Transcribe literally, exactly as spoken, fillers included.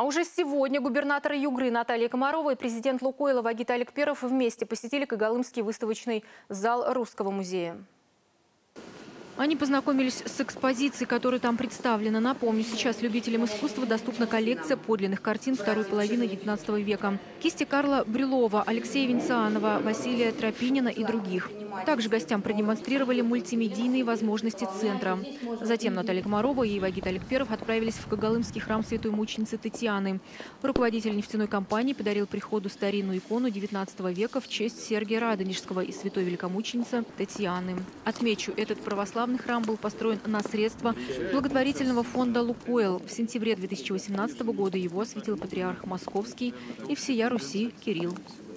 А уже сегодня губернатор Югры Наталья Комарова и президент «Лукойла» Вагит Аликперов вместе посетили Когалымский выставочный зал Русского музея. Они познакомились с экспозицией, которая там представлена. Напомню, сейчас любителям искусства доступна коллекция подлинных картин второй половины девятнадцатого века. Кисти Карла Брюлова, Алексея Венцианова, Василия Тропинина и других. Также гостям продемонстрировали мультимедийные возможности центра. Затем Наталья Комарова и Вагит Аликперов отправились в Когалымский храм святой мученицы Татьяны. Руководитель нефтяной компании подарил приходу старинную икону девятнадцатого века в честь Сергия Радонежского и святой великомученицы Татьяны. Отмечу, этот православный храм был построен на средства благотворительного фонда «Лукойл». В сентябре две тысячи восемнадцатого года его осветил патриарх Московский и всея Руси Кирилл.